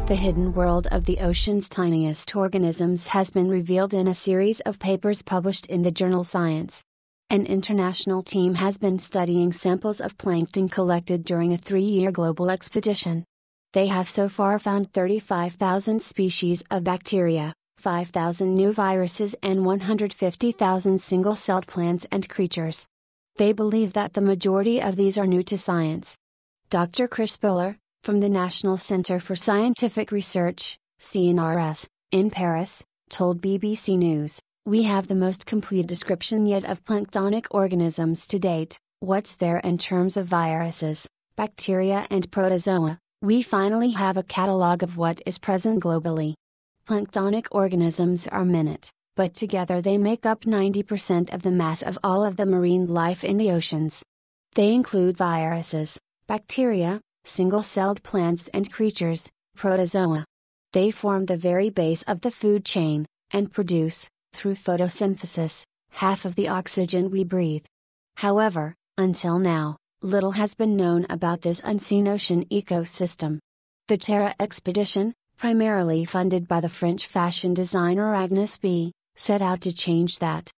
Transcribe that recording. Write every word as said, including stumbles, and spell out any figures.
The hidden world of the ocean's tiniest organisms has been revealed in a series of papers published in the journal Science. An international team has been studying samples of plankton collected during a three-year global expedition. They have so far found thirty-five thousand species of bacteria, five thousand new viruses and one hundred fifty thousand single-celled plants and creatures. They believe that the majority of these are new to science. Doctor Chris Böhler, from the National Center for Scientific Research, C N R S, in Paris, told B B C News, "We have the most complete description yet of planktonic organisms to date. What's there in terms of viruses, bacteria and protozoa? We finally have a catalog of what is present globally." Planktonic organisms are minute, but together they make up ninety percent of the mass of all of the marine life in the oceans. They include viruses, bacteria, single-celled plants and creatures, protozoa. They form the very base of the food chain, and produce, through photosynthesis, half of the oxygen we breathe. However, until now, little has been known about this unseen ocean ecosystem. The Terra expedition, primarily funded by the French fashion designer Agnes B., set out to change that.